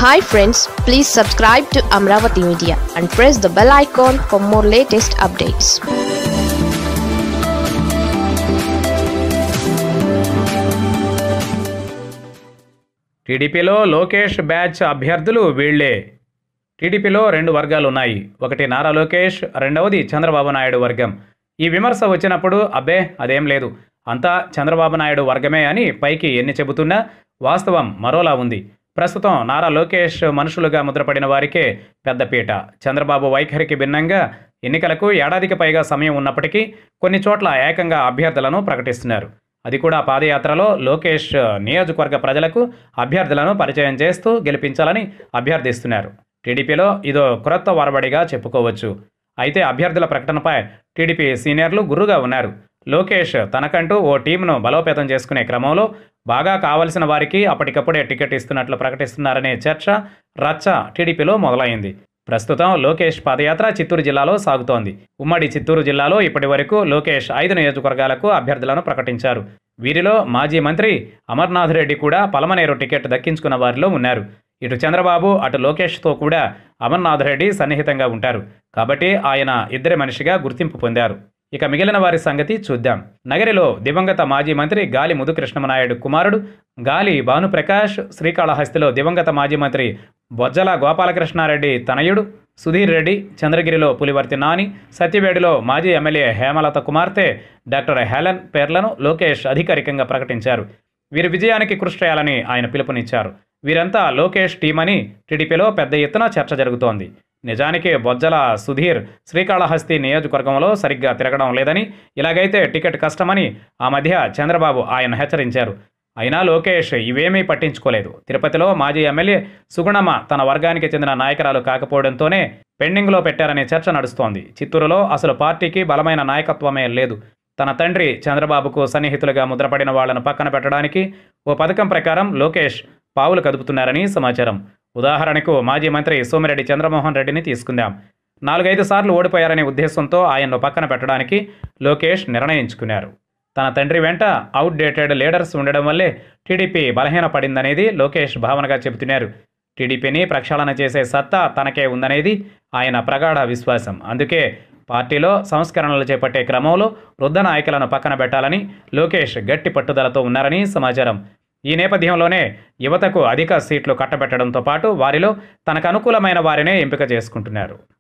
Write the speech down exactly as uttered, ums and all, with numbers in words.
Hi friends, please subscribe to Amaravathi Media and press the bell icon for more latest updates. టీడీపీలో Lokesh batch అభ్యర్థులు వీళ్లే. టీడీపీలో రెండు వర్గాలు ఉన్నాయి. ఒకటి నారా లోకేష్, రెండవది చంద్రబాబు నాయుడు వర్గం. ఈ విమర్శ వచ్చినప్పుడు అబ్బే అదేం లేదు, అంతా చంద్రబాబు నాయుడు వర్గమే అని పైకి ఎన్ని చెబుతున్నా వాస్తవం మరోలా ఉంది. ప్రస్తుతం నారా లోకేష్ మనుషులుగా ముద్రపడిన వారికే పెద్దపీట. చంద్రబాబు వైఖరికి భిన్నంగా ఎన్నికలకు ఏడాదికి పైగా సమయం ఉన్నప్పటికీ కొన్ని చోట్ల ఏకంగా అభ్యర్థులను ప్రకటిస్తున్నారు. అది కూడా పాదయాత్రలో లోకేష్ నియోజకవర్గ ప్రజలకు అభ్యర్థులను పరిచయం చేస్తూ గెలిపించాలని అభ్యర్థిస్తున్నారు. టీడీపీలో ఇదో క్రొత్త వరబడిగా చెప్పుకోవచ్చు. అయితే అభ్యర్థుల ప్రకటనపై టీడీపీ సీనియర్లు గుర్రుగా ఉన్నారు. లోకేష్ తనకంటూ ఓ టీంను బలోపేతం చేసుకునే క్రమంలో బాగా కావలసిన వారికి అప్పటికప్పుడే టికెట్ ఇస్తున్నట్లు ప్రకటిస్తున్నారనే చర్చ, రచ్చ టీడీపీలో మొదలైంది. ప్రస్తుతం లోకేష్ పాదయాత్ర చిత్తూరు జిల్లాలో సాగుతోంది. ఉమ్మడి చిత్తూరు జిల్లాలో ఇప్పటి వరకు లోకేష్ ఐదు నియోజకవర్గాలకు అభ్యర్థులను ప్రకటించారు. వీరిలో మాజీ మంత్రి అమర్నాథ్ రెడ్డి కూడా పలమనేరు టికెట్ దక్కించుకున్న వారిలో ఉన్నారు. ఇటు చంద్రబాబు అటు లోకేష్తో కూడా అమర్నాథ్ రెడ్డి సన్నిహితంగా ఉంటారు. కాబట్టి ఆయన ఇద్దరి మనిషిగా గుర్తింపు పొందారు. ఇక మిగిలిన వారి సంగతి చూద్దాం. నగరిలో దివంగత మాజీ మంత్రి గాలి ముదుకృష్ణమనాయుడు కుమారుడు గాలి భానుప్రకాష్, శ్రీకాళహస్తిలో దివంగత మాజీ మంత్రి బొజ్జల గోపాలకృష్ణారెడ్డి తనయుడు సుధీర్ రెడ్డి, చంద్రగిరిలో పులివర్తి నాని, సత్యవేడులో మాజీ ఎమ్మెల్యే హేమలత కుమార్తె డాక్టర్ హెలెన్ పేర్లను లోకేష్ అధికారికంగా ప్రకటించారు. వీరి విజయానికి కృషి చేయాలని ఆయన పిలుపునిచ్చారు. వీరంతా లోకేష్ టీమని టీడీపీలో పెద్ద ఎత్తున చర్చ జరుగుతోంది. నిజానికి బొజ్జల సుధీర్ శ్రీకాళహస్తి నియోజకవర్గంలో సరిగ్గా తిరగడం లేదని, ఇలాగైతే టికెట్ కష్టమని ఆ మధ్య చంద్రబాబు ఆయన హెచ్చరించారు. అయినా లోకేష్ ఇవేమీ పట్టించుకోలేదు. తిరుపతిలో మాజీ ఎమ్మెల్యే సుగుణమ్మ తన వర్గానికి చెందిన నాయకురాలు కాకపోవడంతోనే పెండింగ్లో పెట్టారనే చర్చ నడుస్తోంది. చిత్తూరులో అసలు పార్టీకి బలమైన నాయకత్వమే లేదు. తన తండ్రి చంద్రబాబుకు సన్నిహితులుగా ముద్రపడిన వాళ్లను పక్కన పెట్టడానికి ఓ పథకం ప్రకారం లోకేష్ పావులు కదుపుతున్నారని సమాచారం. ఉదాహరణకు మాజీ మంత్రి సోమిరెడ్డి చంద్రమోహన్ రెడ్డిని తీసుకుందాం. నాలుగైదు సార్లు ఓడిపోయారనే ఉద్దేశంతో ఆయన్ను పక్కన పెట్టడానికి లోకేష్ నిర్ణయించుకున్నారు. తన తండ్రి వెంట అవుట్డేటెడ్ లీడర్స్ ఉండడం వల్లే టీడీపీ బలహీనపడిందనేది లోకేష్ భావనగా చెబుతున్నారు. టీడీపీని ప్రక్షాళన చేసే సత్తా తనకే ఉందనేది ఆయన ప్రగాఢ విశ్వాసం. అందుకే పార్టీలో సంస్కరణలు చేపట్టే క్రమంలో వృద్ధ నాయకులను పక్కన పెట్టాలని లోకేష్ గట్టి పట్టుదలతో ఉన్నారని సమాచారం. ఈ నేపథ్యంలోనే యువతకు అధిక సీట్లు కట్టబెట్టడంతో పాటు వారిలో తనకు అనుకూలమైన వారినే ఎంపిక చేసుకుంటున్నారు.